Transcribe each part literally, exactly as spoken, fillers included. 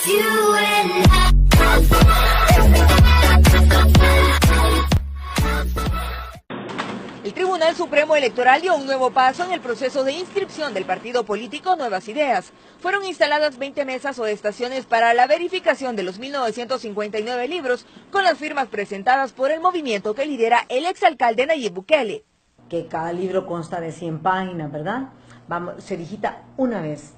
El Tribunal Supremo Electoral dio un nuevo paso en el proceso de inscripción del partido político Nuevas Ideas. Fueron instaladas veinte mesas o estaciones para la verificación de los mil novecientos cincuenta y nueve libros con las firmas presentadas por el movimiento que lidera el exalcalde Nayib Bukele. Que cada libro consta de cien páginas, ¿verdad? Vamos, se digita una vez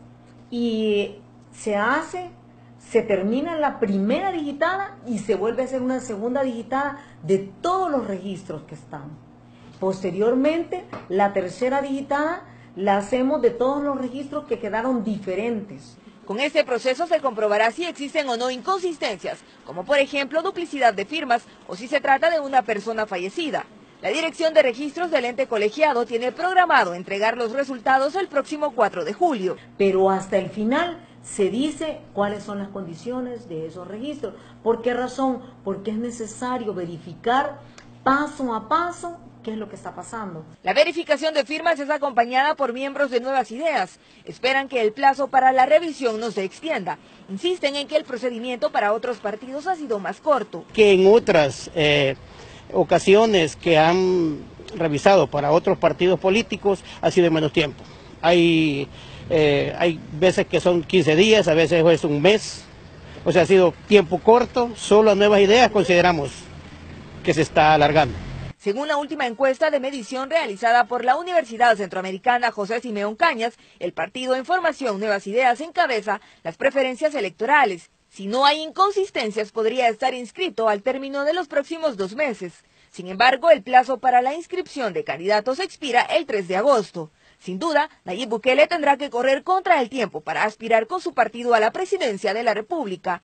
y se hace, se termina la primera digitada y se vuelve a hacer una segunda digitada de todos los registros que están. Posteriormente, la tercera digitada la hacemos de todos los registros que quedaron diferentes. Con este proceso se comprobará si existen o no inconsistencias, como por ejemplo duplicidad de firmas o si se trata de una persona fallecida. La Dirección de Registros del ente colegiado tiene programado entregar los resultados el próximo cuatro de julio. Pero hasta el final se dice cuáles son las condiciones de esos registros. ¿Por qué razón? Porque es necesario verificar paso a paso qué es lo que está pasando. La verificación de firmas es acompañada por miembros de Nuevas Ideas. Esperan que el plazo para la revisión no se extienda. Insisten en que el procedimiento para otros partidos ha sido más corto. Que en otras eh, ocasiones que han revisado para otros partidos políticos ha sido en menos tiempo. Hay, eh, hay veces que son quince días, a veces es un mes. O sea, ha sido tiempo corto. Solo a Nuevas Ideas consideramos que se está alargando. Según la última encuesta de medición realizada por la Universidad Centroamericana José Simeón Cañas, el partido en formación Nuevas Ideas encabeza las preferencias electorales. Si no hay inconsistencias, podría estar inscrito al término de los próximos dos meses. Sin embargo, el plazo para la inscripción de candidatos expira el tres de agosto. Sin duda, Nayib Bukele tendrá que correr contra el tiempo para aspirar con su partido a la presidencia de la República.